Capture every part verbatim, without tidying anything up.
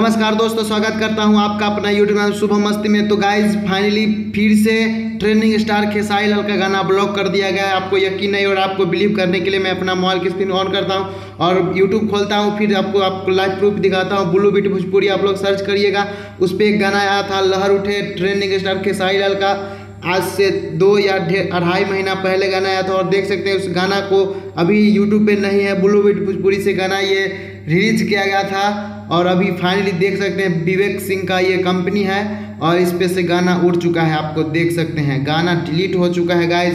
नमस्कार दोस्तों, स्वागत करता हूं आपका अपना यूट्यूब चैनल शुभ मस्ती में। तो गाइज फाइनली फिर से ट्रेंडिंग स्टार खेसारी लाल का गाना ब्लॉक कर दिया गया है। आपको यकीन नहीं और आपको बिलीव करने के लिए मैं अपना मोबाइल की स्क्रीन ऑन करता हूं और यूट्यूब खोलता हूं, फिर आपको आपको लाइव प्रूफ दिखाता हूं। ब्लू बीट भोजपुरी आप लोग सर्च करिएगा, उस पर एक गाना आया था लहर उठे ट्रेंडिंग स्टार खेसारी लाल का। आज से दो या अढ़ाई महीना पहले गाना आया था और देख सकते हैं उस गाना को अभी यूट्यूब पे नहीं है। ब्लू बीट भोजपुरी से गाना ये रिलीज किया गया था और अभी फाइनली देख सकते हैं विवेक सिंह का ये कंपनी है और इस पे से गाना उड़ चुका है। आपको देख सकते हैं गाना डिलीट हो चुका है। Guys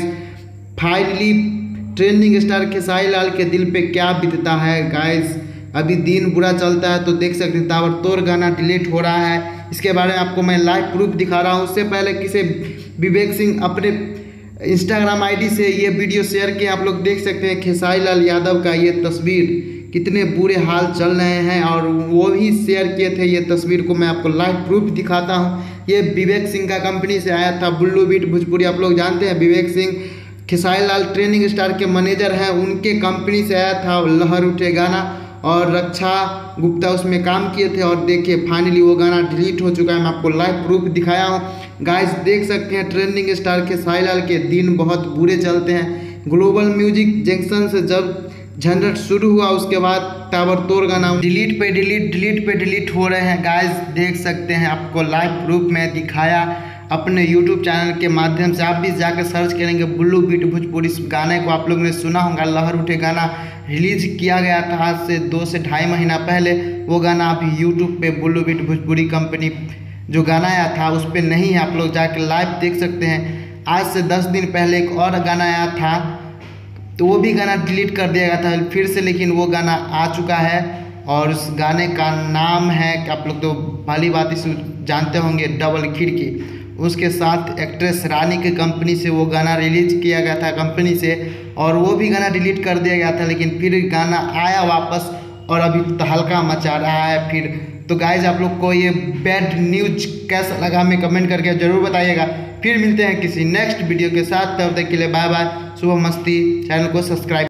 finally trending star Khesari Lal के दिल पे क्या बीतता है। गाइज अभी दिन बुरा चलता है तो देख सकते हैं ताबड़तोड़ गाना डिलीट हो रहा है। इसके बारे में आपको मैं लाइव प्रूफ दिखा रहा हूँ। उससे पहले किसी विवेक सिंह अपने इंस्टाग्राम आईडी से ये वीडियो शेयर किए। आप लोग देख सकते हैं खेसारी लाल यादव का ये तस्वीर, कितने बुरे हाल चल रहे हैं और वो भी शेयर किए थे। ये तस्वीर को मैं आपको लाइव प्रूफ दिखाता हूँ। ये विवेक सिंह का कंपनी से आया था ब्लू बीट भोजपुरी। आप लोग जानते हैं विवेक सिंह खेसारी लाल ट्रेंडिंग स्टार के मैनेजर हैं, उनके कंपनी से आया था लहर उठे गाना और रक्षा गुप्ता उसमें काम किए थे। और देखिए फाइनली वो गाना डिलीट हो चुका है। मैं आपको लाइव प्रूफ दिखाया हूँ। गाइस देख सकते हैं ट्रेंडिंग स्टार खेसारी लाल के दिन बहुत बुरे चलते हैं। ग्लोबल म्यूजिक जंक्शन से जब झंझट शुरू हुआ उसके बाद ताबड़तोड़ गाना डिलीट पे डिलीट डिलीट पे डिलीट हो रहे हैं। गाइस देख सकते हैं, आपको लाइव प्रूफ में दिखाया अपने यूट्यूब चैनल के माध्यम से। आप भी जाकर सर्च करेंगे ब्लू बीट भोजपुरी। इस गाने को आप लोगों ने सुना होगा, लहर उठे गाना रिलीज किया गया था आज से दो से ढाई महीना पहले। वो गाना अभी यूट्यूब पे ब्लू बीट भोजपुरी कंपनी जो गाना आया था उस पर नहीं है। आप लोग जाकर लाइव देख सकते हैं। आज से दस दिन पहले एक और गाना आया था तो वो भी गाना डिलीट कर दिया गया था फिर से, लेकिन वो गाना आ चुका है और उस गाने का नाम है कि आप लोग तो भली बात इसे जानते होंगे, डबल खिड़की। उसके साथ एक्ट्रेस रानी के कंपनी से वो गाना रिलीज किया गया था कंपनी से और वो भी गाना डिलीट कर दिया गया था, लेकिन फिर गाना आया वापस और अभी तहलका मचा रहा है फिर। तो गाइज आप लोग को ये बैड न्यूज कैसा लगा हमें कमेंट करके ज़रूर बताइएगा। फिर मिलते हैं किसी नेक्स्ट वीडियो के साथ, तब तक के लिए बाय बाय। शुभ मस्ती। चैनल को सब्सक्राइब